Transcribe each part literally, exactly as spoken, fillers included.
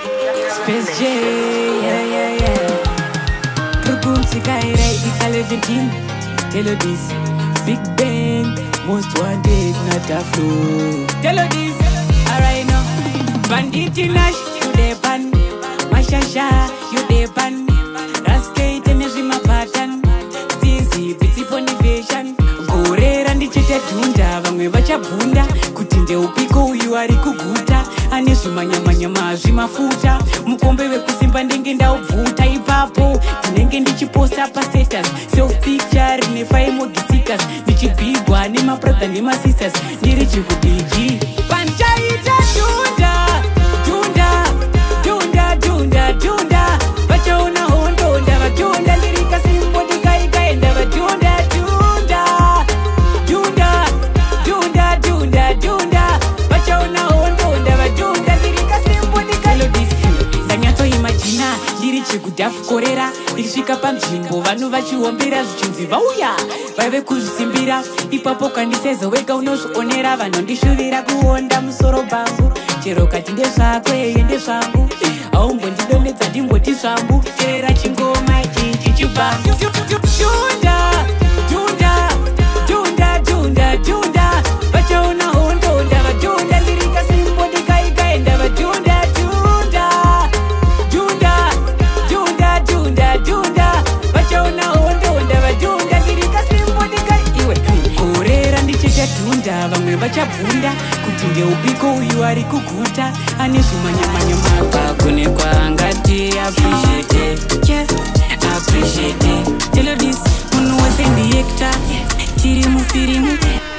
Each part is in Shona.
Space J, yeah, yeah, yeah. Progunzi Kaire, it's a Leventeen. Tell her this, Big Bang, most wanted, not a flow. Tell her this, alright now. Banditi Nash, you de pan. Mashasha, you de pan. Raskate and Nijima pattern. Stinzy, bitty ponivation. Gore and the chete tunda, Vangwe Vacha Bunda. Kutinde upiko, you are kuguta. Anishuma nyama nyama zimafuta. Mukombe we kusimba ndenge nda uvuta ipapo. Tinenge ndichi posta pa status. Self picture ni faimo gisikas. Nichi bigwa ni ma brother ni ma sisters. Nirichi kubiji. Panchaita tunda. Tunda. Tunda tunda tunda. Bacha una hondo ndava tunda. Lirika simbo dika ika endava tunda tunda. Tunda. Tunda tunda tunda. Bacha una hondo ndava tunda. Lirika simbo dika ilo disi. Danyato imagina. Lirichi kudafu korera. Likishika panjimbo. Vanu vachiwombira zichinzi vauya. Vaive kuzisimbira. Ipapo kandiseza wega unozuonera. Vanondishuvira kuonda musoro bangu. Chero kati ndezvakwe ndezvangu. Aumbo ndidonedza ndingoti zvangu. Chera chingoma ichi chibangu. Tunda, tunda, tunda, tunda, tunda. Vachaona hondo ndava tunda. Lirika simbo dikaika ndava tunda, tunda. Tunda, tunda, tunda, tunda. Vachaona hondo ndava tunda. Lirika simbo dikaika iwe. Korera ndichita tunda. Vamwe vachabvunda. Kuti ngeupiko uyu ari kuguta. Anezvuma nyama nyama. Pagone kwangati appreciate it. Yeah, appreciate it. Tell her this, munhu wese ndiyekta. Tiri mufirimu.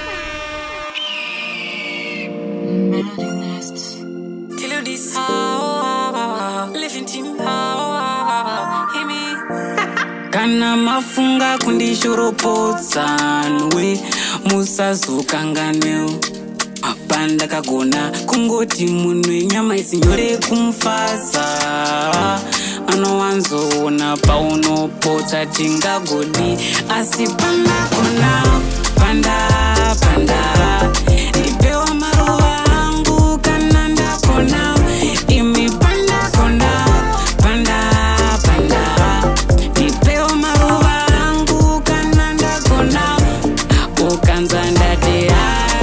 Tell her this, Leventeen, hear me. Kana mafunga kundishoropodza nwe musazokanganeo. Panda kagona kungoti munhu nyama isinyore kumfasa. Anowanzoona paunopota tingagodi. Asi panda kona, panda, panda. Ipewa maruva angu kana ndakona. Imi panda kona, panda, panda. Ipewa maruva angu kana ndakona. Ukanza ndadea.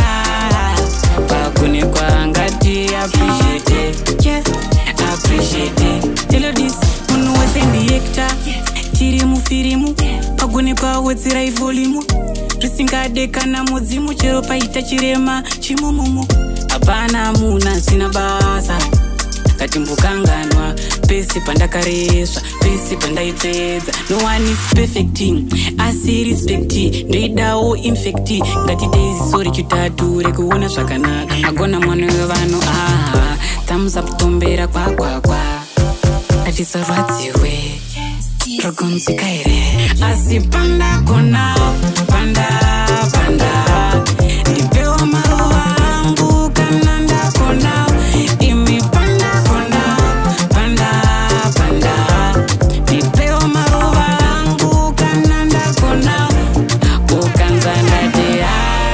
Pagone kwangati appreciate it. Yeah, appreciate it. Tell her this, munhu wese ndiyekta. Tiri mufirimu. Pagone kwawedzera ivolimu. Risingade kana mudzimu. Chero paita chirema chimumumu. Hapana muna sina basa. Katimbukanganwa. Pesi pandakareswa. Pesi pandaipedza. No one is perfecting. Asi respecti. Ndoidawo infecti. Ngati daisy sorry chutatu. Rekuona zvakanaka. Agona mwana wevano. Ah, thumbs up tombera kwa kwa kwa. Atisarwadziwe. Progunzi Kaire. Asi panda kona. Panda, panda. Ipewa maruva angu kana ndakona. Imi panda kona. Panda, panda. Ipewa maruva angu kana ndakona. Ukanza ndadea.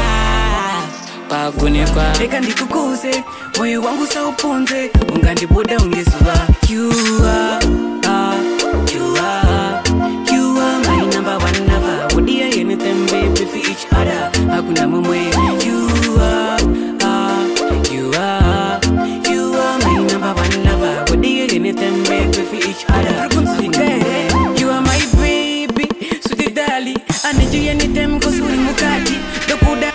Pagone kwa reka ndikukuze. Moyo wangu sauponze. Ungandibuda ungezuva. You are, uh, you are, you are my number one lover. Would you anything baby for each other? Hakuna mumwe. You are, uh, you are, you are my number one lover. Would you anything baby for each other? You are my baby, sweetie dali. I need you anytime cause we're mukati. Dokuda.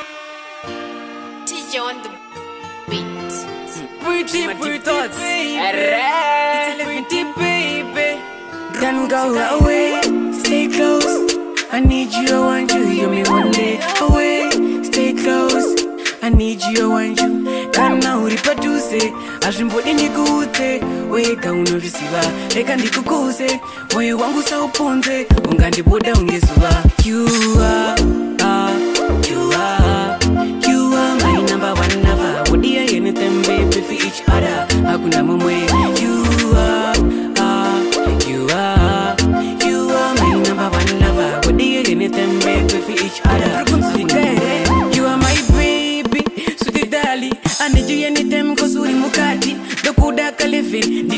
T J on the beat. Pretty, pretty thoughts. It's a Leventeen, baby. Don't go away, stay close. I need you, I want you, you're me one day away. Stay close, I need you, I want you. Kana uripaduse, azvimbodi ndikuudze. Wega unovisiva, reka ndikukuze. Moyo wangu sauponze, ungandibuda ungezuva. You are, uh, you are, you are my number one lover. Would you anything baby for each other? Hakuna mumwe. You are, uh, you are, you are my number one lover. Would you anything baby for each other? You are my baby, sweetie dali. I need you anytime cause uri mukati. Dokuda kalevin.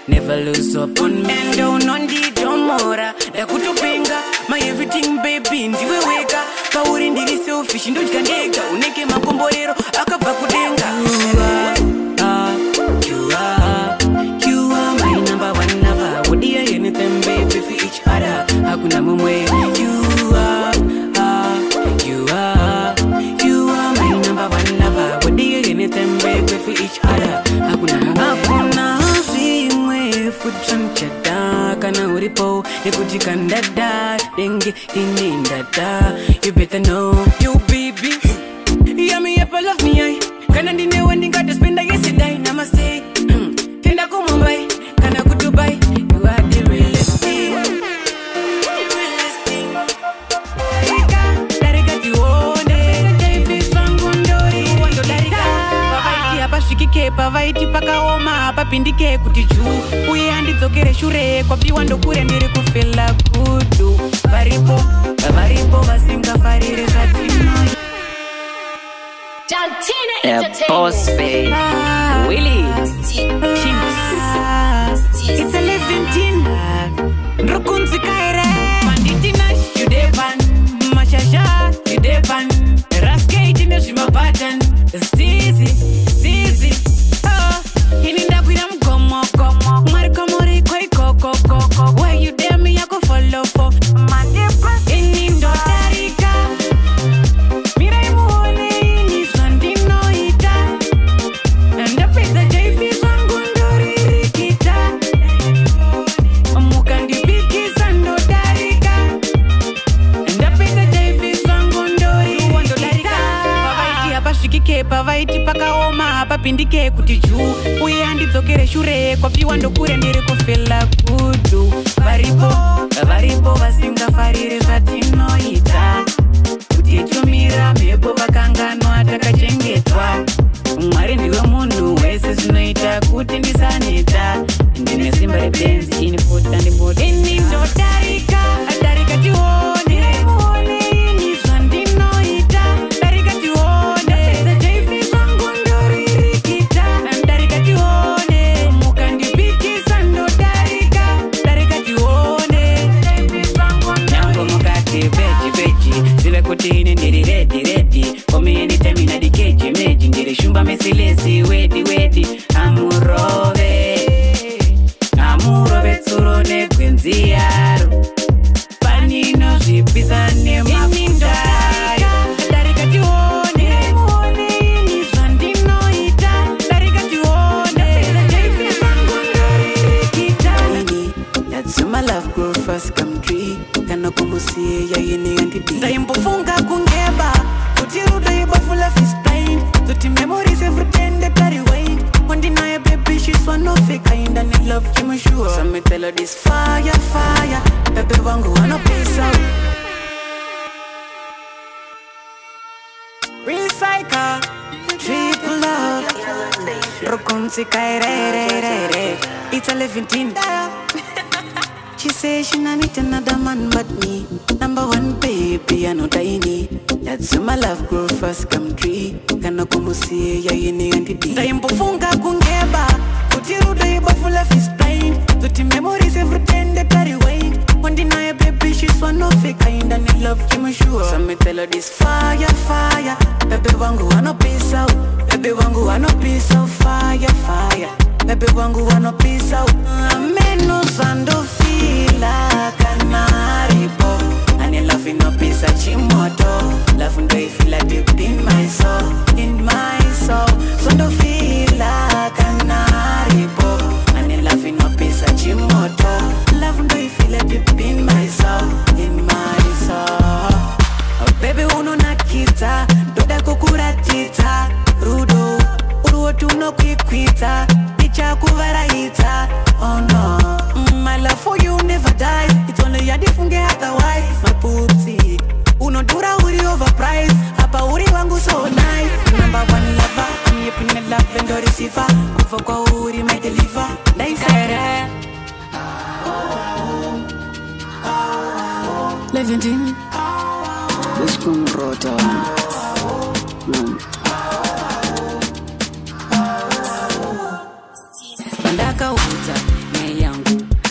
never lose up on me. And don't on the domora, da kutopenga, my everything baby, ndiwe weka. Pauri ndiri selfish, ndo jikandega, uneke makomborero, akabva kudenga. You are, uh, you are, you are my number one lover. What do you anything baby for each other? Hakuna mumwe. You are, uh, you are, you are my number one lover. What do you anything baby for each other? Hakuna mumwe. Hakuna zimwe futsamchada kana uripo nekujikandada denge inindada. You better know you baby. Yeah me up love me I. Kana ndine when got to spend yesterday. Namaste. Kenda ku Mumbai kana ku Dubai. You are the realest thing. The realest thing. Darika, darika tione. Jaivi sangu ndori wando darika. Pavaiti hapa shikike, pavaiti paka oma hapa pindike kutiju. Uye andi zokere shure kwa piwa ndo kure ndiri kufela kudu. Varipo, varipo vasinga farire satino. Yeah, boss babe, ah, Willie, Kings. It's a Leventeen. Rukunzi kaire. Banditi nash, you dey ban. Mashasha, you dey ban. Raskate in the shima pattern. Steezy, steezy. Oh, hininda kuina mkomo komo. Mariko mori koi koko koko. Where you dare me, I go follow for. Mande pass. Inindo darika. Mirai muone. Pavaiti paka oma hapa pindike kutiju. Uye andi zokere shure kwa piwa ndo kure ndiri kufela kudu. Varipo, varipo vasinga farire zatino ita. Kutichumira mepo vakangano atakachengetwa. Mwari ndiwe munhu wese zinoita kuti ndisaneta. Ndine simba rebenzi inifuta ndifuta. Ini ndo darika, darika tione. Muone ini zvandinoita. Darika tione. Kutine ndiri ready ready. Komi anytime ina di keji meji. Ndiri shumba mesilesi wedi wedi. Amurove, amurove tsuro ne kwenzi yaro. Panino zipisa ne mafuta. Darika tione, muone ini zvandino ita. Darika tione, jaifi sangu ndori rikita. That's my love grow first come tree. Kana kumusie ya yini antiti. Ndaimbofunga kungeba kutiruda ibafula fist pain. Tuti memories every time they carry weight. Undeniable baby she's one of a kind. And I love you sure. So me tell her this fire fire. Baby wangu wanna peace out. Recycle triple love. Rokunzi kai re re re re. It's a Leventeen. She says she not need another man but me. Number one baby, I know tiny. That's why my love grow first come tree. Kana kumusie ya yini antiti. Ndaimbofunga kungeba kutiruda ibafula fist pain. Tuti memories every time they carry weight. Undeniable baby she's one of a kind. And I love you sure. So me tell her this fire fire. Baby wangu wanna peace out. Baby wangu wanna peace out. Fire fire. Baby wangu wanna peace out. Ameno sando fila kanaripo. And you love in a piece of chimoto. Love and I feel like deep in my soul. In my soul. Sando fila kanaripo. And you love in a piece of chimoto. Love and I feel like deep in my soul. In my soul. Oh baby uno nakita. Doda kukura tita. Rudo. Uruo tuno kikwita. Picha kuvaraita. Oh no. Mm, my love for you never die. It's only ya difunge otherwise. My poopsie. Uno dura uri overpriced. Hapa uri wangu so nice. Number one lover. I'm yipping the love and the receiver. Kufa kwa uri my deliver. They said Leventeen. Buskun rota. Mm. Bandaka uta.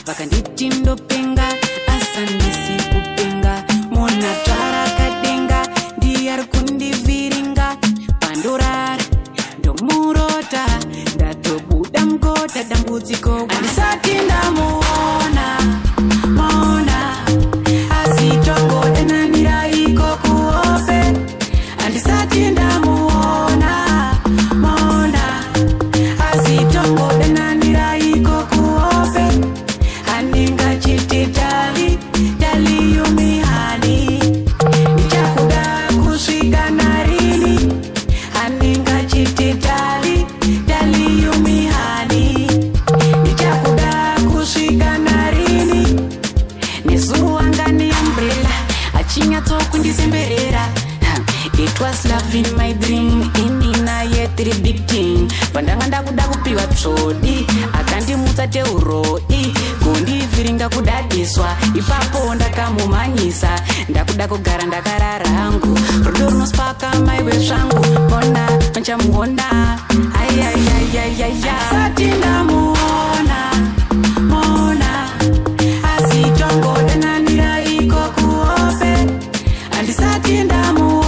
vakanditi ndopenga asandisi kupenga mona twara kadenga ndiyari kundivhiringa pandorara ndomurota ndatobuda mugota dambudziko andisati ndamuona mona asitongodananira iko kuope andisati ndamuona mona asitongodananira iko kuope handinga chiti dali dali yumihani nichakuda kusvika narini handinga chiti dali dali yumihani nichakuda kusvika narini nezuwa ngani umbrella achinyatsokundisemberera. It was love in my dream inina yetiri big thing pandanga ndakuda kupiwa tsvodi akandimutsa teuroi kundivhiringa kudadiswa ipapo ndakamumanyisa ndakuda kugara ndakarara hangu rudo runospaka maiwe zvangu mona machamuona ayayayayaya sati ndamuona mona asitongodananira iko kuope andisati ndamuona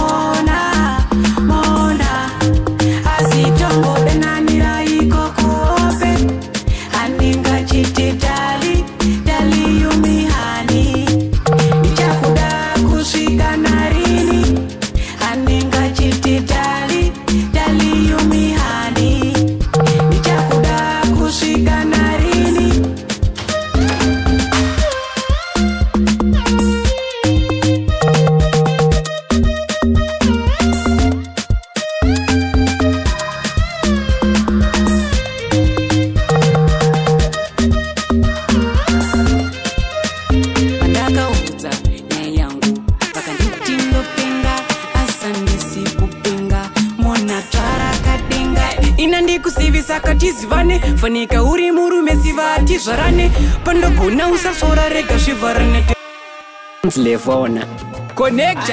mona asitongodananira iko kuope handinga chiti dali dali yumihani nichakuda kusvika narini handinga chiti dali dali yumihani nichakuda kusvika narini. Pandakaudza nyaya yangu vakanditi ndopenga asandisi kupenga mona twara kadenga ina ndikusivisa katizivane fanika uri murume ziva atizvarane pandogona usasora rega zvivharane lefona connecta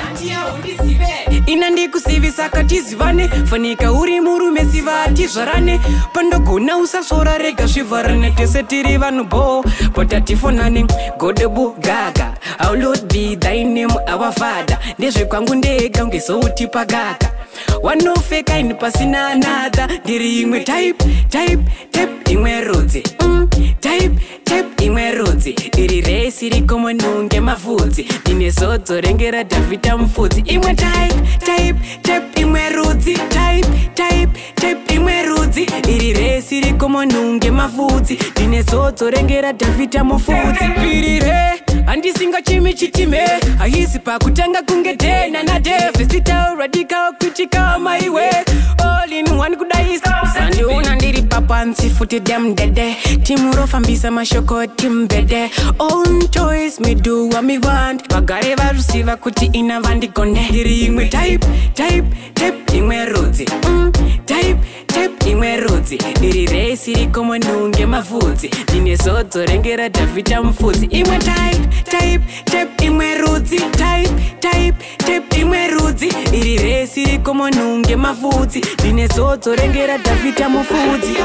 ina ndikusivisa katizivane fanika uri murume ziva atizvarane pandogona usasora rega zvivharane tese tiri vanhu bo potatifonane godebu gaga our lord be thy name our father ndezvekwangu ndega ungezouti pagaga wanofeka ini pasina another ndiri imwe type type type imwe rudzi mm, type type imwe rudzi iri resi rikomonunge mavhudzi ndine zodzo rengera dhavhida mufudzi imwe type type type imwe rudzi type type type imwe rudzi iri resi rikomonunge mavhudzi ndine zodzo rengera dhavhida mufudzi pirire handisinga chimi chitime haisi pakutanga kunge dena nadevesitaura dikaokritika maiwe all in one kudaisa sandiuna ndiri papansi futi demdede timurofambisa mashoko timbede own choice me do what me want vagare varusiva kuti ina vandigone ndiri imwe type type type imwe rudzi mm, type type imwe rudzi iri resi rikomonunge mavhudzi ndine zodzo rengera dhavhida mufudzi imwe type type type imwe rudzi type type type imwe rudzi iri resi rikomonunge mavhudzi ndine zodzo rengera dhavhida mufudzi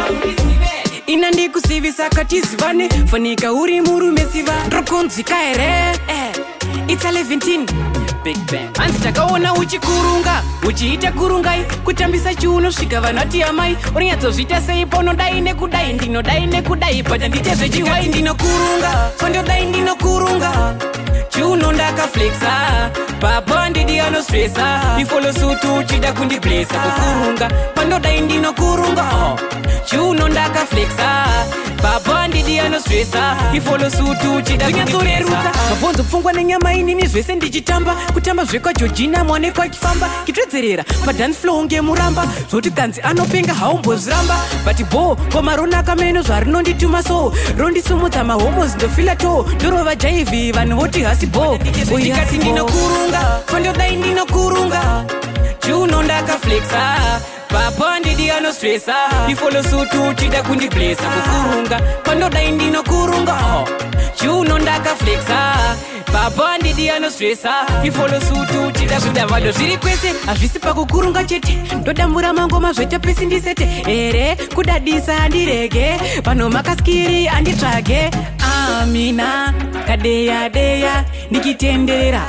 ina ndikusivisa katizivane fanika uri murume ziva ndokunzwika here eh, it's a Leventeen Big Bang hanzi takaona uchikurunga uchiita kurungai kutambisa chiunosvika vanoti amai urinyatsozvita sei ponodai nekudai ndinodai nekudai but handite zvechiwai ndinokurunga kondodai ndinokurunga chiuno ndakaflexa papo handidi anostresa ifolosutu uchida kundiblesa kukurunga pandodai ndinokurunga oh. chiuno ndakaflexa papo handidi anostresa ifolosutu uchida kundiblesa mabonzo pfungwa nenyama inini zvese ndichitamba kutamba zvekwa Georgina mwane kwachifamba kitwedzerera padance flow ngemuramba zoti kanzi anopenga haumbozviramba but bo komarona kameno zvarinondituma so rondisumudza mahomos ndofila to ndorova jaivi vanhu voti hasi bo ndikati ndinokurunga kondodai ndinokurunga chiuno ndakaflexa papo handidi anostresa ifolosutu uchida kundiblesa kukurunga pandodai ndinokurunga oh. chiuno ndakaflexa papo handidi anostresa ifolosutu uchida zvindavado zviri kwese hazvisi pakukurunga chete ndodambura mangoma zvete pesi ndisete here kudadisa handirege vanhu makaskiri handitsvage ah. mina kadeya deya nikitendera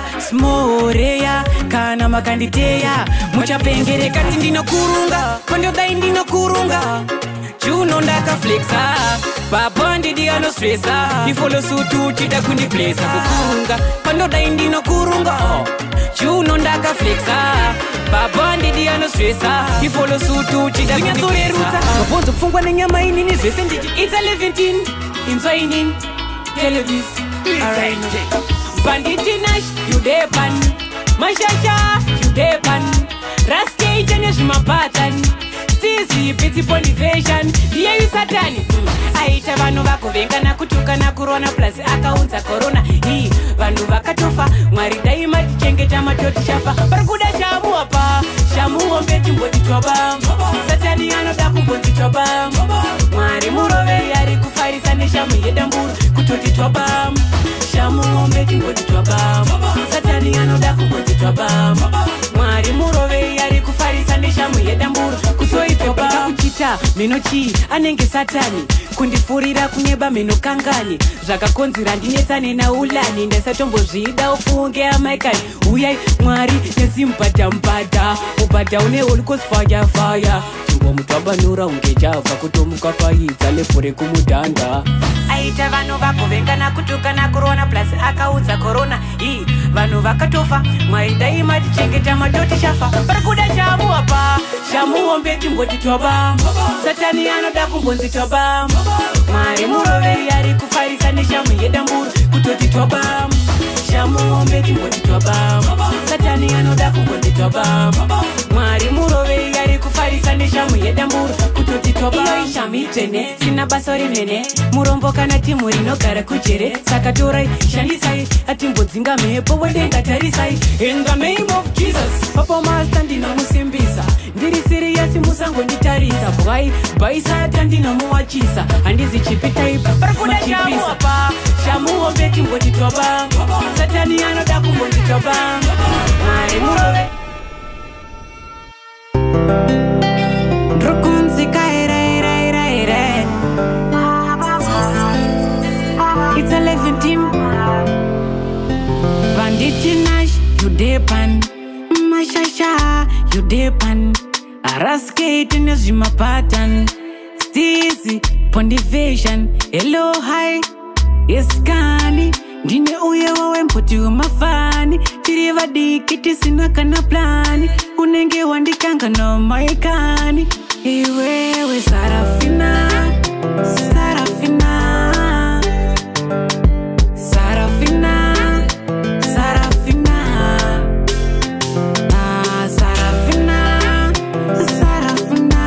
smoreya kana makanditeya muchapengere kati ndinokurunga kondodai ndinokurunga chuno ndakaflexa pabondi diano stressa ifolo sutu chida kundiplesa kukurunga kondodai ndinokurunga chuno ndakaflexa pabondi diano stressa ifolo sutu chida kundiplesa mabonzo kufungwa nenyama inini zvese ndiji it's a Leventeen inzoinin televis alright banditi nash you depan mashasha you depan raskate nezvimapatan stizi piti polivation ndiye satani aita vanhu vakuvenga kutuka nakurona plus akaunza corona hii vanhu vakatofa mwari dai matichengeta matoti chafa parikuda shamuwa pa shamuwa mbeti mbotitoba satani anoda kumbotitoba mwari murove yari kufarisa neshamu yedamburu kutotitoba shamuwa mbeti mbotitoba satani anoda kumbotitoba mwari murove yari kufarisa neshamu yedamburu kusoitoba kuchita minochi anenge satani kundifurira kunyeba meno kangani zvakakonzera ndinetsane naulani ndasatombozvida ufunge amaikani uyai mwari nezimbadambada mubhadha une olikosfaya faya tingwa mutwabanura unge javha kutomuka paidza lefure kumudhanda aita vanhu vakuvenga kutuka nakurona plus akaudza corona hii vanhu vakatofa mwari dai matichengeta matoti chafa parikuda shamuwa pa shamuwa mbeti mbotitoba satani anoda kumbonzitoba mwari murove yari kufarisa neshamu yedamburu kutotitoba shamuwa mbeti mbotitoba satani anoda kumbonzitoba mwari murove yari kufarisa neshamu yedamburu kutotitoba iyo ishamitene sina basa rimene murombo kana timu rinogara kujere saka torai shandisai atimbodzinga mhepo wedengatarisai in the name of Jesus papa master ndinomusimbisa ndiri siriyasi musangonditarisa bwai bhaisata ndinomuwachisa handizi chipi type parikuda shamuwa pa shamuwa mbeti mbotitoba satani anoda kumbonditoba mwari murove it's a Leventeen banditi nash you depan mashasha you depan raskate nezvimapatan stizi pondivation hello hi eskani ndine uye wawempoti wemafani tiri vadiki tisina kana plani unenge wandikanga nomaikani iwewe Sarafina Sarafina Sarafina Sarafina ah Sarafina Sarafina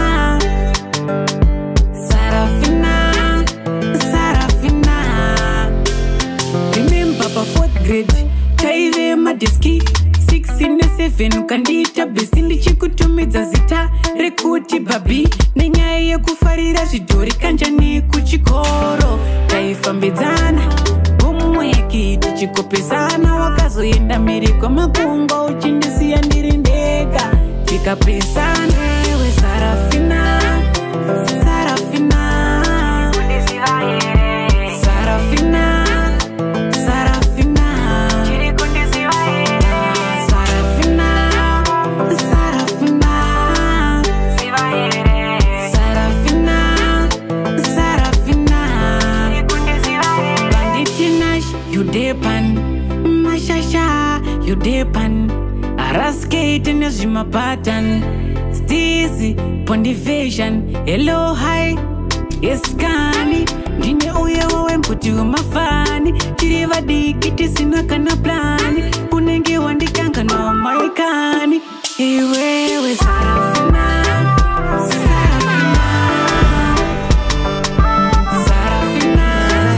Sarafina Sarafina remember pa fourth grade taive madiski six in seven kandita besindi chikutumidza zita rekuti babi nenyaya yekufarira zvidhori kanjani kuchikoro taifambidzana umweki tichikopesana wakazoenda mhiri kwamakungo uchindisiya ndiri ndega tikapesana ewe Sarafina Sarafina Sarafina you depan raskate nezvimapatan stizi pondivation hello hi eskani ndine uye wawempoti wemafani tiri vadiki tisina kana plani unenge wandikanga nomaikani iwewe Sarafina Sarafina Sarafina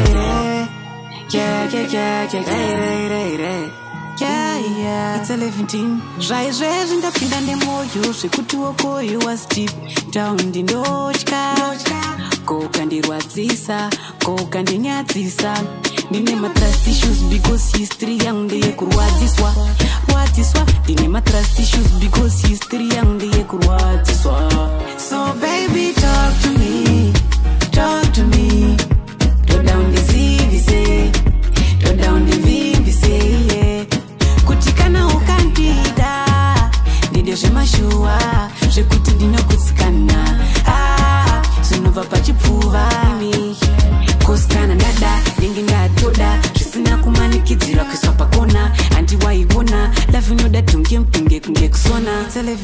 yeah yeah yeah yeah yeah yeah yeah yeah yeah it's a Leventeen zvaizvezvi ndapinda nemoyo zvekuti wokoyo was deep down ndinotya kokandirwadzisa kokandinyadzisa ndine matrust issues because history yangu ndeyekurwadziswa rwadziswa ndine matrust issues because history yangu ndeyekurwadziswa so baby talk to me talk to me throw down the sea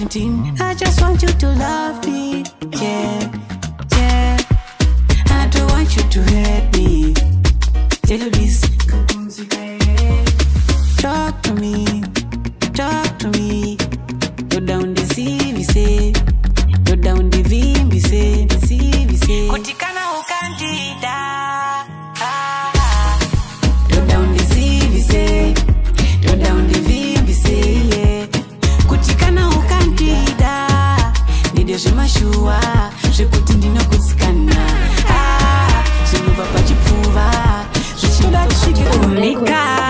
Leventeen. I just want you to love me, yeah, yeah. I don't want you to hurt me. Tell you this. Talk to me, talk to me. Go down the C V C, go down the V V C, the C V C. Kotikana ukandida. Go down the C V C, go down the V V C, yeah. Kotikana ukandida. Nide shemashua, shekutindina kutsikana. Ah, shenuva pachipuva, shishila kushikunika.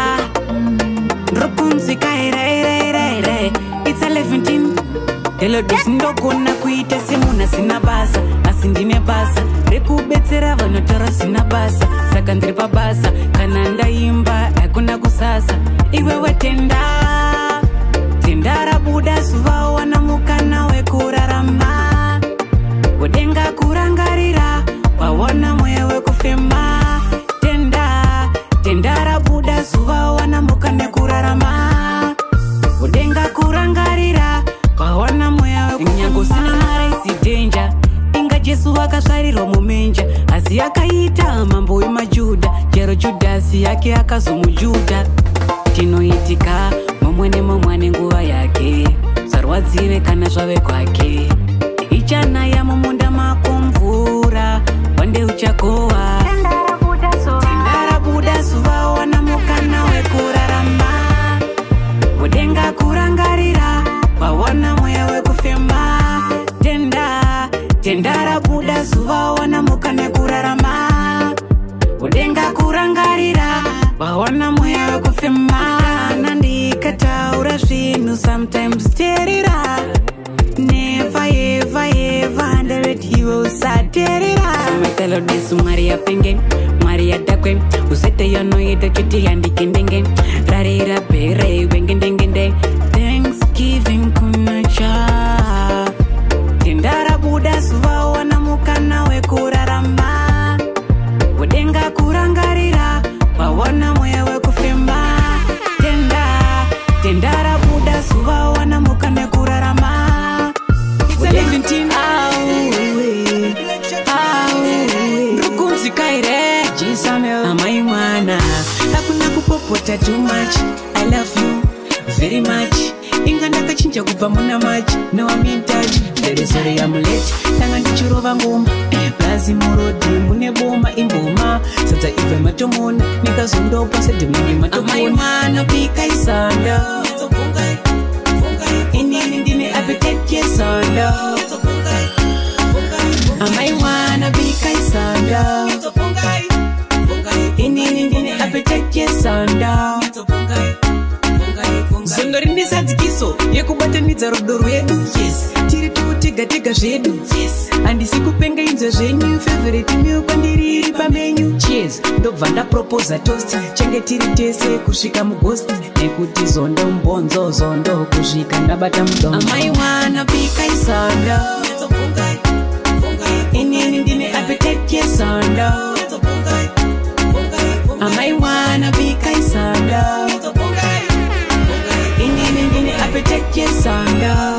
It's a Leventeen. Hello, this no gonna quit a simuna sinabasa. Asindine basa. Rekubetsera vanotora sinabasa. Sakandripa basa. Kananda imba. Akuna kusasa. Iwe wetenda. Tendara buda suva wana mukana we kurarama. Wedenga kurangarira. Wawana mwewe kufema. Tenda. Tendara buda suva wana mukane kurarama. Udenga kurangarira pawana moya kunyango sina mara isi danger. Inga Jesu wakashariro mumenja. Asi akaita mambo imajuda. Jero Judasi yake akazumujuda. Tinoitika momwene momwane nguva yake. Sarwadzive kana zvave kwake. Ichana ya mumunda makomvura. Wande uchakowa Tendara buda suva wana mukana we kurarama. Udenga kurangarira pawana moya we kufema. Tenda, tendara buda suva wana mukane kurarama. Udenga kurangarira pawana moya we kufema. Nandi kataura zvinu sometimes terira. Never ever ever underrate you usaterira. Sumetelo disu Maria pengen, Maria takwe. Usete yono yeto chuti yandi kendengen. Rarira pere wengendengende. Thanksgiving kunacha. Tendara buda suva wana mukana we kurarama. Udenga kurangarira pawana moya we kufema. Tenda, tendara buda suva wana mukane kurarama. It's a Leventeen. Amai mwana hakuna kupopota too much. I love you very much. Inga ndakachinja kubva muna match. Now I'm in touch. Very sorry I'm late. Tanga ndichirova ngoma Blazi morodi mune boma imboma. Sadza ive matomona nikazondopa sedemini matomona. Amai mwana pika isanda. Inini ndine appetite yesanda. Amai mwana pika isanda. Inini ndine appetite yesanda. Zondori ndisadzikiso yekubatanidza rudo rwedu. Yes, tiri tiga tiga zvedu. Yes, handisi kupenga inzwa zvenyu. Favorite meal kwandiri iri pamenyu. Cheers, ndobva ndaproposa toast. Chenge tiri tese kusvika mughost. Nekuti zondo mbonzo zondo kusvika ndabata mudomo. Amai wana pika isanda. Inini ndine appetite yesanda. Amai wana pika isanda. Inini ndine appetite yesanda.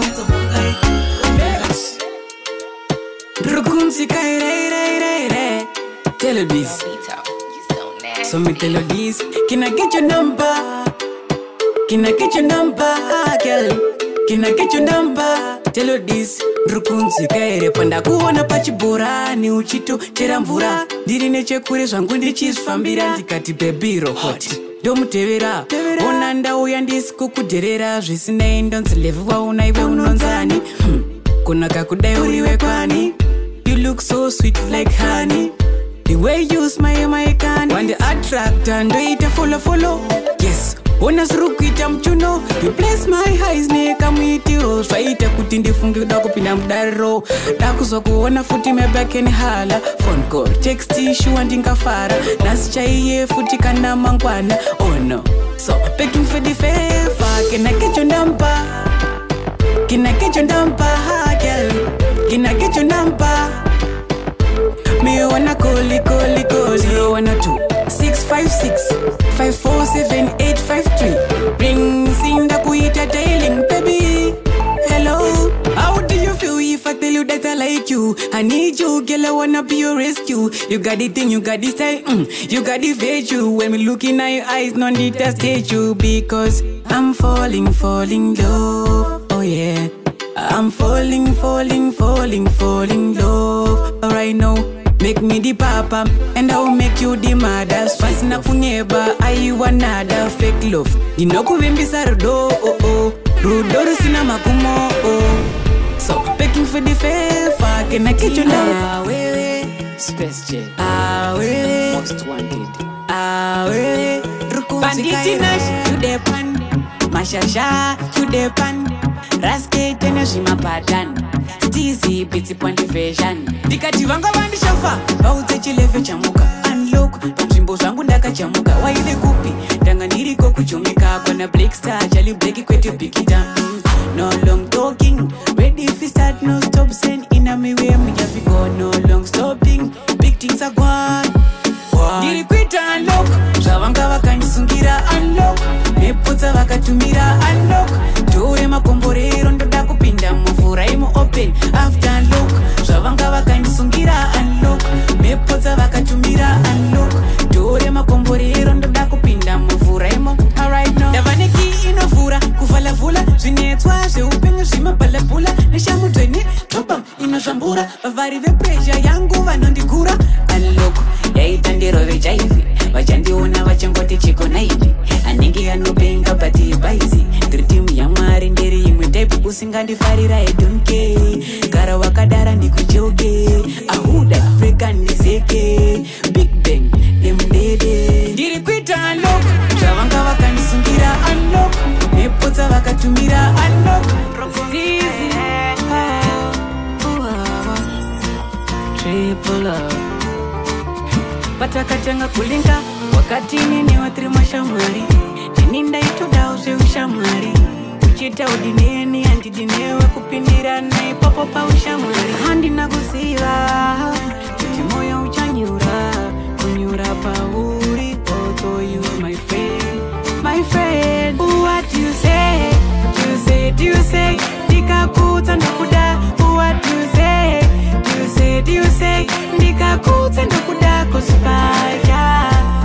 Rukunzi kai re re re re. Tell her this. So me tell her this. Can I get your number? Can I get your number, girl? Can I get your number? Tell her this. Rukunzi kai re panda kuona pachibora ni uchito chera mvura. Ndiri nechekure zvangu ndichifambira ndikati baby rohot. Domutevera ona ndauya ndisi kukudherera zvisinei ndonzi levu wauna iwe unonzani. hmm. Kunaka kudai uriwe kwani. You look so sweet like honey. The way you smile my can Wande attract and doite follow follow. Yes, ona surukuita mchuno. You bless my eyes neka muitiro. Zvaita kuti ndifunge kuda kupinda mudariro. Dakuzwa kuona futi mebake ni hala. Phone call, text issue andingafara. Nasichaiye futi kana mangwana. Oh no, so begging for the favor. Can I get your number? Can I get your number, girl? Can I get your number? Me wanna call it, call it, call it. Zero one two six five six five four seven eight five three. Ring, sing the kuita tailing, baby. Hello. fighter like you. I need you, girl, I wanna be your rescue. You got the thing, you got the style, mm, you got the virtue. When we look in your eyes, no need to stage you. Because I'm falling, falling low, oh yeah. I'm falling, falling, falling, falling love. Alright now, make me the papa, and I'll make you the mother. Fast na kunyeba, I want another fake love. Dino kuvimbisa rudo, oh oh. Rudo sina makumo, oh. So, begging for the favor, can I get you now? Ah, wewe, Space J. Ah, wewe, Most wanted. ah, wewe. Banditi Nash, you the pan. Mashasha, you the pan. Raske tena shima padan. Steezy biti point version. Dikati vanga vandi shafa. Bauze chilefe chamuka. Unlock. Pamshimbo zangu ndaka chamuka. Waile kupi. Danga niriko kuchumika. Kona Black Star. Chali bleki kwetu pikita. No long talking. Ready if we start, no stop saying. Ina miwe mjafiko. No long stopping. Big things are gone. Niri kwita unlock. Zavanga wakanyisungira unlock. Nepotsa wakatumira unlock. Tore makomborero ndoda kupinda muvura imo open. After unlock. Zavanga wakanyisungira unlock. Nepotsa wakatumira unlock. Tore makomborero ndoda kupinda muvura imo. Alright now. Davaneki inofura. Kuvala vula. Zvinetswa zveupenyu zvimabhalapula. Neshamutweni. Topam inozvambura. Vavari vepressure yangu vanondikura. Unlock. Yaita ndirove jaivi. Vachandiona vachangoti chiko naiti. Anenge anopenga pati baizi. Ndiri timu yamwari ndiri imwe type usingandifarira I don't care. Gara wakadara ndikuchoke. Ahuda Afrika ndiseke. Big Bang demdede. Ndiri kuita unlock. Zvavanga vakanisungira unlock. Nepotsa vakatumira unlock. Steezy. Triple up. Patakatanga kulinga. Wakati nini watri mashamwari. Tininda itoda uze ushamwari. Uchita udineni antidinewe kupindira na ipopo pa ushamwari. Handi na kusira. Chitimoya uchanyura. Kunyura pa uri. Although you my friend. My friend. What do you say? Do you say, do you say? Dika kuta ndokuda. What do you say? Do you say, do you say? Dika kuta ndokuda kuspaya.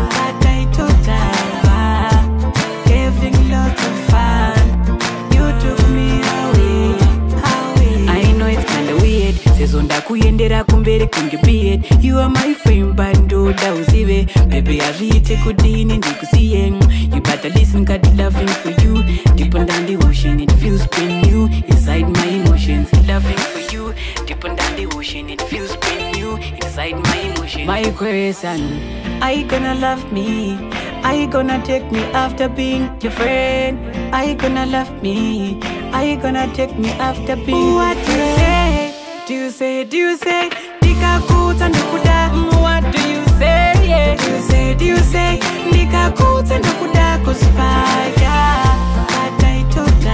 Zonda kuyendera kumbere kungibiye. You are my friend bando da uzive. Baby avite kudini ndikusiye. You better listen, got loving for you. Deep down the ocean it feels brand new. Inside my emotions, loving for you. Deep down the ocean it feels brand new. Inside my emotions. My question, are you gonna love me? Are you gonna take me after being your friend? Are you gonna love me? Are you gonna take me after being? What do you say? Do you say, do you say, Dika kuta ndokuda? What do you say, yeah? Do you say, do you say, Dika kuta ndokuda kuspaya? Ataitoda,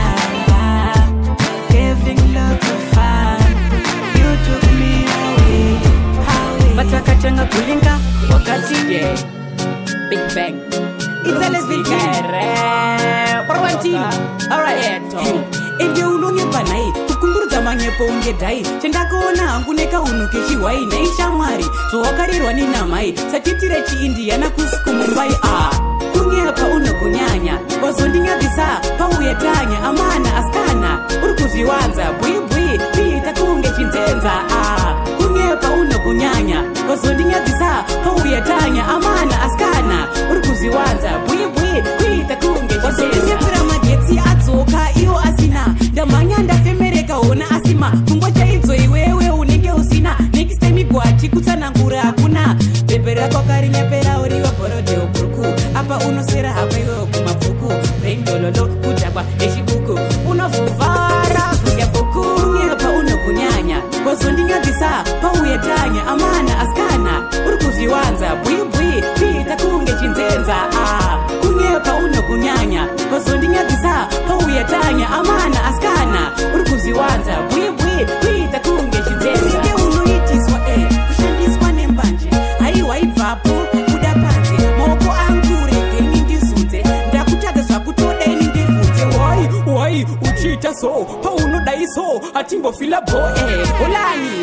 giving love to fun. You took me away, away. Patakatanga kulinga, wakati, yeah. Big Bang. It's a Leventeen-Mixtape. For one team. Alright, yeah. Ende unonge panai. Kukumburuza manyepo unge dai. Chendakona anguneka unuke chiwai. Naisha mwari. So wakarirwa ni namai. Satitire chi India na kusikumumbai. Ah. Kunge hapa unokunyanya. Wazondinga visa. Pauyetanya. Amana askana. Urukuziwanza. Bui bui. Pita kunge chintenza. Ah. Kunge hapa unokunyanya. Wazondinga visa. Pauyetanya. Amana askana. Urukuziwanza. Bui bui. Pita kunge chintenza. Wazondinga pira magetsi adzoka. Iyo asina. Ndamanya ndafemereka ona asima. Kungwa chaidzo iwewe unenge usina. Next time igwati kutsanangura hakuna. Bebera kwa kari nyepera uriwa borode oburuku. Apa unosera hapa iwe kumapfuku. Reindololo kutakwa eshikuku. Unovuvara kuya buku. Unge hapa unokunyanya. Wazondinga visa pauyetanya. Amana askana. Urukuziwanza bui bui. Pita kunge chintenza. Ah. Unge hapa unokunyanya. Wazondinga visa pauyetanya. Amana askana. Urukuziwanza bui bui. Pita kunge chintenza. Nige unoitiswa eh. Kushandiswa nembanje. Aiwa ipapo. Kuda panze. Moko angureke nindizunze. Ndakutaga swakutoda inindivunze. Wai, wai, uchita so. Pauno daiso. Atimbo fila bo eh. Olani.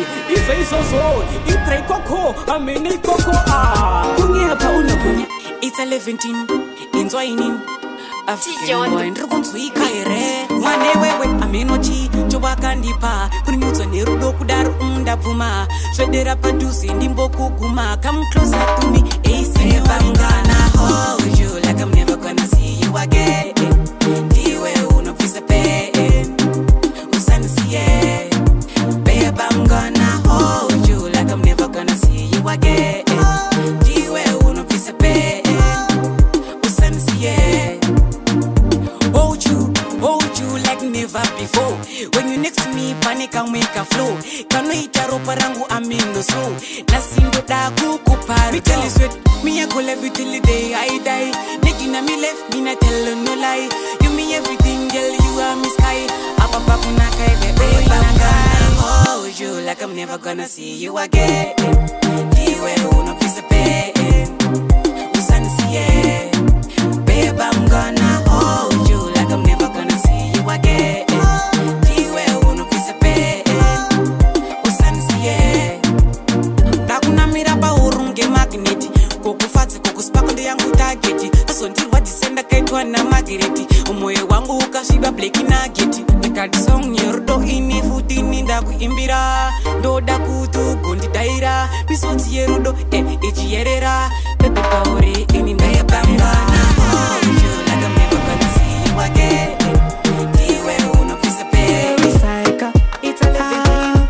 Ife isoso, itre koko, amene koko ah. Kunya pa una kunya. It's a Leventeen, inzwaini. African boy, nrukumsuika ere. Mwane wewe, amenochi, chobaka ndipa. Kunimuzo nerudo kudaru undabuma. Shwedera padusi, ndimbo kuguma. Come closer to me, A C. Babe, I'm gonna hold you like I'm never gonna see you again. Diwe uno pisa pain. Usani siye. Babe, I'm gonna hold you like I'm never gonna see you again. Diwe uno pisa pain. Usani siye. Hold you, hold you like never before. When you next to me, panic and make a flow. Kano itaro parangu amino so. Nasindo da kukupari. Me tell you sweet, me a go love you till the day I die. Nakina me left, me not tell no lie. You me everything, girl, you are my sky. Apa pa kunaka baby, I'm gonna hold you like I'm never gonna see you again. Diwe uno piece of pain. Usani siye. Babe, I'm gonna hold you like I'm never gonna see you again. Diwe uno piece of pain. Usani siye. Dakuna miraba urunge magneti. Kokufati kokuspaku ndi yangu targeti. Aso ndiwa disenda kaitwa na magreti. Umoyo wangu ukashiba bleki na geti. Nekadi song yerudo ini futi ninda kuimbira. Doda kutu gondi daira. Misoti yerudo eh eji yerera. Pepe paure ini ndaya bamba. Hold you like I'm never gonna see you again. Diwe uno piece of pain. Recycle, it's a Leventeen.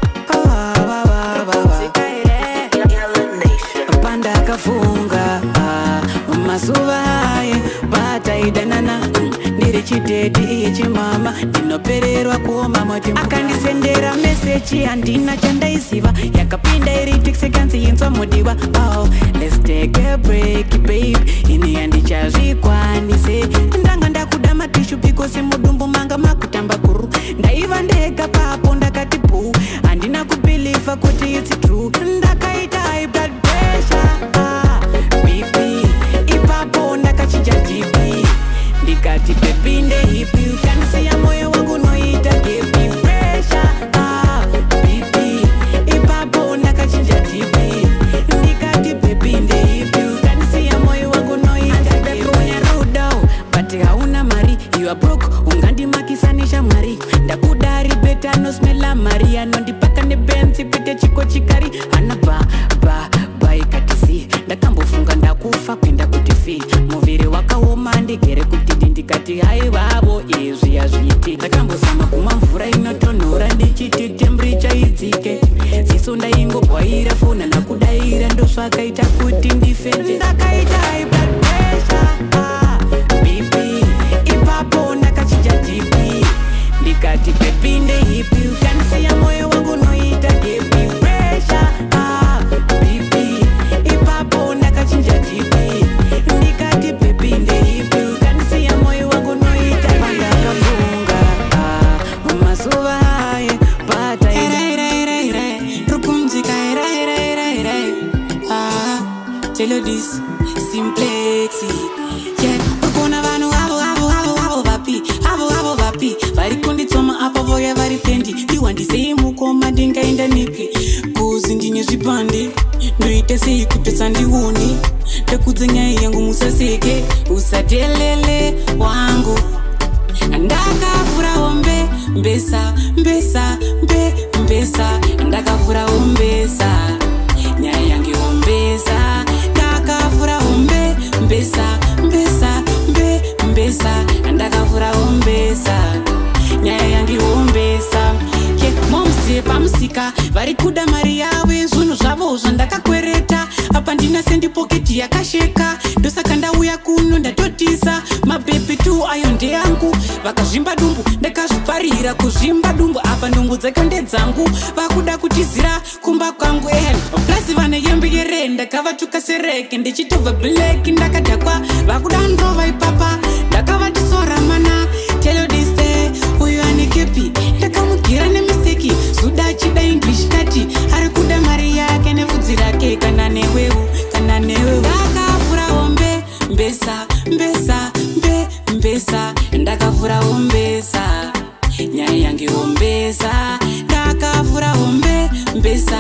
Panda kafunga masuva haye bata idanana ndiri chidedi ichi mama ndinopererwa kuoma moti akandisendera message handina chandaisiva yakapinda iri tixikansi yinzwa mudiwa. Oh, let's take a break babe, ini handichazvikwanise ndanga ndakuda matishu because mudumbu manga makutamba kuru ndaiva ndega papo ndakati pu handina kubhiliva kuti it's true ndakaita high blood pressure ah, B P ipapo ndakachija G P ndikati pepinde hipi ukanisiya moyo wangu noita gepi pressure ah, B P ipapo ndakachija G P ndikati pepinde hipi ukanisiya moyo wangu noita gepi rudo but hauna mari you are broke ungandimakisanisha mari ndakudari beta no smella maria nondipaka nebenzi pete chiko chikari anaba ba ba ikatisi ndakambofunga ndakufa kwenda kutifi muviri wakaoma ndigere kuti ndikati hai vavo izvi hazviti ndakambozama kumwa mvura inotonhora ndichiti temperature idzike ziso ndaingobwaira fona nakudaira ndosvakaita kuti ndifete ndakaita high blood pressure ah, B P ipapo ndakachija G P ndikati pepinde hipi ukanisiya moyo wangu noita gepi pressure ah, B P ipapo ndakachinja G P ndikati pepinde hipi ukanisiya moyo wangu noita panda kafunga ah, masuva haye bata ire rukunzika ire ire ire ire ah, tell this simplexi yeah ukona vanu avo avo avo avo vapi avo avo vapi vari kunditsoma apa voya vari pendi ndiwandisei mukoma ndingaenda nipi kuzi ndine zvipandi noita sei kutotsa ndioni ndekudze nyaya yangu musaseke usatelele wangu ndakavhurawo mbe mbesa mbesa mbe mbesa ndakavhurawo mbesa nyaya yangewo mbesa ndakavhurawo mbe mbesa mbesa mbe mbesa ndakavhurawo mbesa nyaya yangewo mbesa ke momse pamusika vari kuda mari yavo zvinhu zvavo zvandakakwereta apa ndina sendipoketi yakasheka ndosaka ndauya kuno ndatotisa mabhepi tu ayo ndeyangu vakazvimba dumbu ndakazviparira kuzvimba dumbu apa ndumbu dzeka ndedzangu vakuda kutizira kumba kwangu en plasi vane yembe yere ndakavatuka sereke ndichitobva black ndakadhakwa vakuda ndova ipapa ndakavatisora mana telodiste uyu ane kepi ndakamugira nemisteki zuda chida english kati ari kuda mari yake nevudzi rake kana newewu kana newewu ndakavhurawo mbe mbesa mbesa mbe mbesa ndakavhurawo mbesa nyaya yangewo mbesa ndakavhurawo mbe mbesa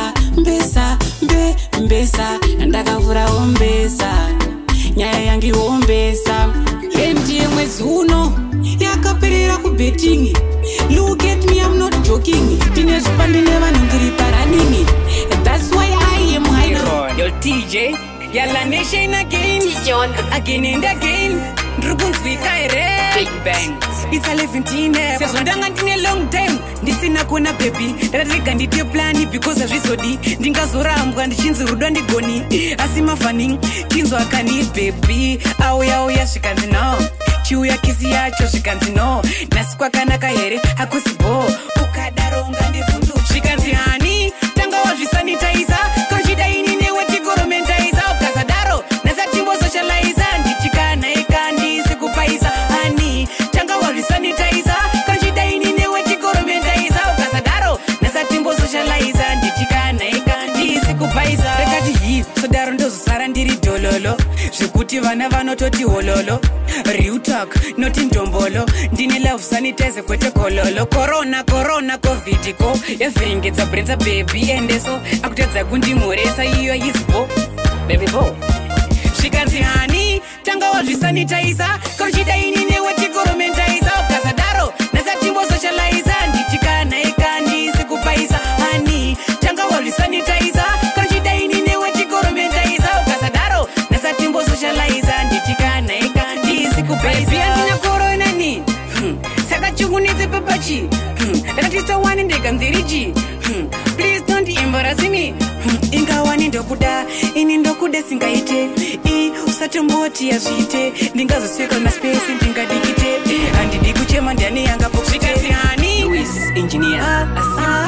mbesa ndakavura ombesa nyaya yangi ombesa ndiye mwezi uno yakaperera kubetting. Look at me, I'm not joking. Tine zvipandine vanhu ndiri paraningi. That's why I am high now. Yo T J, yalla nation again, T J on the again and again. Nrukunzwika ere Big Bang. It's a Leventeen sezvo ndanga ndine long time ndisina kuona baby ndatarega ndite plani because hazvizodi ndingazorambwa ndichinzi rudo ndigoni asi mafani kinzo akani baby auya uya zvikanzi no chiuya kisi yacho zvikanzi no nhasi kwakanaka here hakusibo ukadaro ungandivhundu zvikanzi hani tanga wazvisanitiza kochida inine wetigoromentiza ukazadaro nasatimbososhaliza ndichikanaika ndisi kupaisa hani tanga wazvisanitiza kochida inine wetigoromentiza ukazadaro nasatimbososhaliza ndichikanaika ndisi kupaisa rekati hii sodaro ndozosara ndiri dololo zvekuti vana vanototi hololo real talk noti ndombolo ndine love sanitize kwete kololo corona corona covid ko yavhiringedza bredza baby endeso akutadza kundimhoresa iyo yisbo baby bo zvikanzi hani tanga wazvisanitiza kochida inine wetigoromentiza ukazadaro nasatimbososhaliza ndichikanaika ndisi kupaisa hani tanga wazvisanitiza kochida inine wetigoromentiza ukazadaro nasatimbososhaliza ndichikanaika ndisi kupaisa andina corona ni saka chungunidze papachi ndakatisa wani ndega mdhiriji please don't embarrass me ingawani ndokuda ini ndokuda singaite i usatomboti yazviite ndingazosweka na space ndingadikite handidi kuchema ndiani yanga pokzvikanzi hani Louis engineer ah, ah,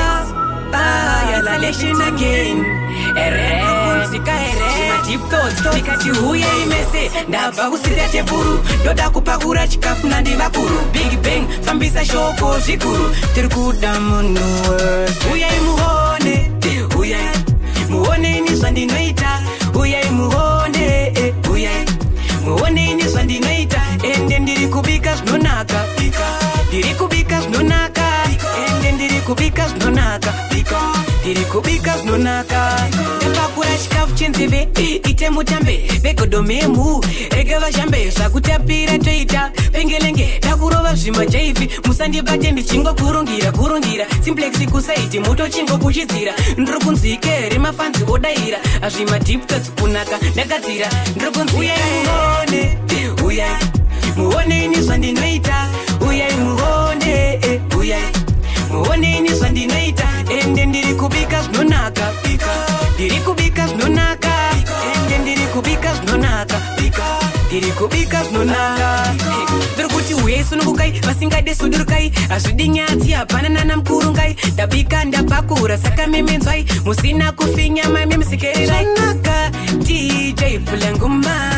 ah, yalla nation again ere kunzika ere shima deep thoughts tikati huya imese ndabva kusita teburu ndoda kupakura chikafu nandivakuru big bang fambisa shoko zvikuru tiri kuda munhu wese uyai muone uyai muone ini zvandinoita uyai muone uyai muone ini zvandinoita ende ndiri kubika zvinonaka ndiri kubika zvinonaka ende ndiri kubika zvinonaka ndiri kubika zvinonaka ndapakura chikafu chenzeve ite mutambe vegodomemu rege vazhambe zvakutapira toita pengelenge takurova zvimajaivi musandibate ndichingokurungira kurungira simplex kusaiti mutochingopuchidzira ndiri kunzike remafanzi odaira azvimadiptots kunaka ndagadzira ndiri kunzi uyai muone uyai muone ini zvandinoita uyai muone uyai muone ini zvandinoita ende ndiri kubika zvinonaka ndiri kubika zvinonaka ende ndiri kubika zvinonaka ndiri kubika zvinonaka ndiri kuti uyai sunungukai vasingade sundurukai hazvidi nyatsi hapana nana mukurungai ndabika ndapakura saka memenzwai musina kufinya mamemusikerirai zvanaka D J pula ngoma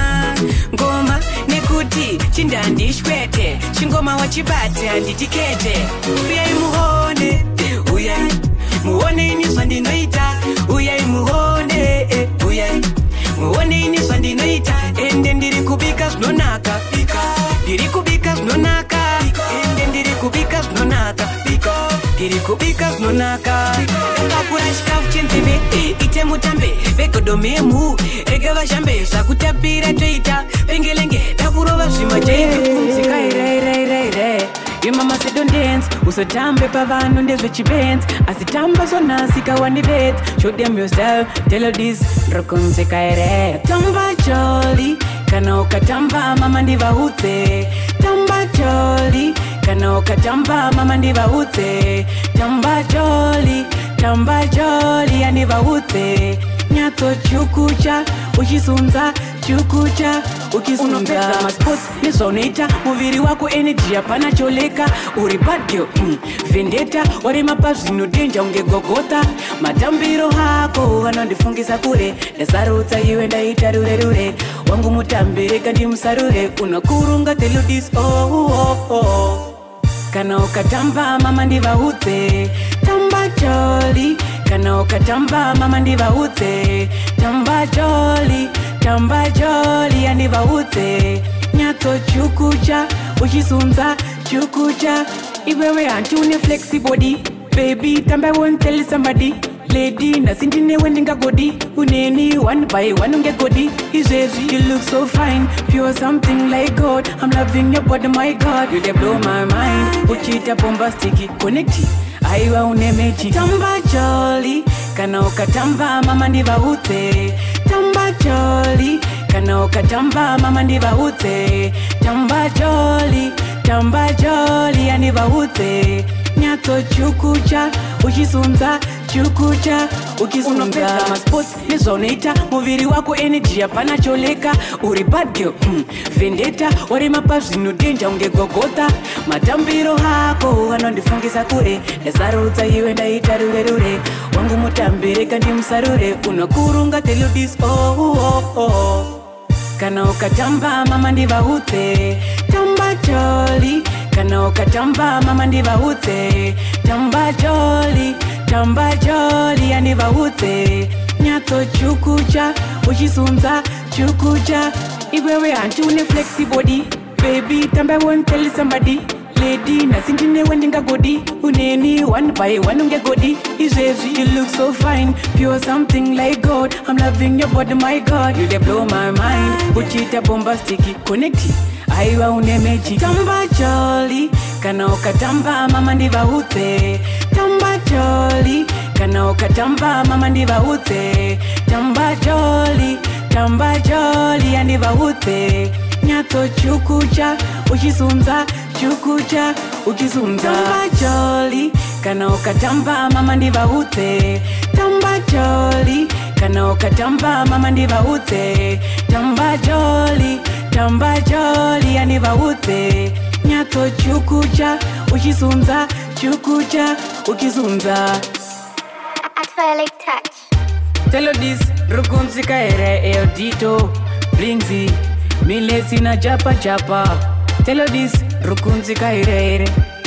ngoma nekuti chindandishwete chingoma wachibate handitikete uyai muone uyai muone ini zvandinoita uyai muone uyai muone ini zvandinoita ende ndiri kubika zvinonaka ndiri kubika zvinonaka ende ndiri kubika zvinonaka ndiri kubika zvinonaka ndakakura chikafu chenzeve ite mutambe vegodomemu rege vazhambe zvakutapira toita pengelenge takurova zvimajaivi kunzikairairairaire imama say don't dance usotambe pavanhu ndezvechibenz asi tamba zonasika wandivet show them your style tell her this rokunzikaire tamba jolly kana ukatamba mama ndivahudze tamba jolly kana ukatamba mama ndivahudze tamba jolly tamba jolly andivahudze nyatso chukucha uchisunza chukucha ukisunza masports nezvaunoita muviri wako energy hapana choleka uri badgirl mm. vendeta waremapa zvinodenja unge gogota matambiro hako vanondifungisa kure ndasarudza iwe ndaita rurerure wangu mutambi rega ndimusarure unokurunga teludis oh, oh, oh. kana ukatamba mama ndivahudze tamba jolly kana ukatamba mama ndivahudze tamba jolly tamba jolly andivahudze nyatso chukucha uchisunza chukucha iwewe hanti une flexibody baby tamba I won't tell somebody lady nasindine wendinga godi uneni one by one unge godi izezi you look so fine pure something like God I'm loving your body my God you dey blow my mind uchita bombastic connect aiwa unemechi tamba jolly kana ukatamba mama ndiva ute tamba jolly kana ukatamba mama ndiva ute tamba jolly tamba jolly aniva ute nyato chukucha uchisunza chukucha ukisunza ma sports nizoneita muviri wako energy hapana choleka uri bad girl mm. vendetta uri mapazi no danger ungegogota matambiro hako anondifungisa kure ndasarudza iwe ndaita rure rure wangu mutambire kandi musarure unokurunga teludis oh oh oh kana ukatamba mama ndiva ute tamba jolly kana ukatamba mama ndiva ute tamba jolly tamba jolly aniva ute nyato chukucha uchisunza chukucha iwewe anti une flexi body baby tamba won't tell somebody lady nasindine wendinga godi uneni one by one unge godi izezi you look so fine pure something like God I'm loving your body my God you dey blow my mind uchita bombastic connect aiwa unemechi tamba jolly kana ukatamba mama ndiva ute tamba jolly kana ukatamba mama ndiva ute tamba jolly tamba jolly aniva ute nyato chukucha uchisunza chukucha uchisunza tamba jolly kana ukatamba mama ndiva ute tamba jolly kana ukatamba mama ndiva ute tamba jolly tamba jolly aniva ute nyato chukucha uchisunza chukucha uchisunza Atfalek touch tell this rukumsika ere eodito blingzi milesi na chapa chapa tell this rukumsika ere ere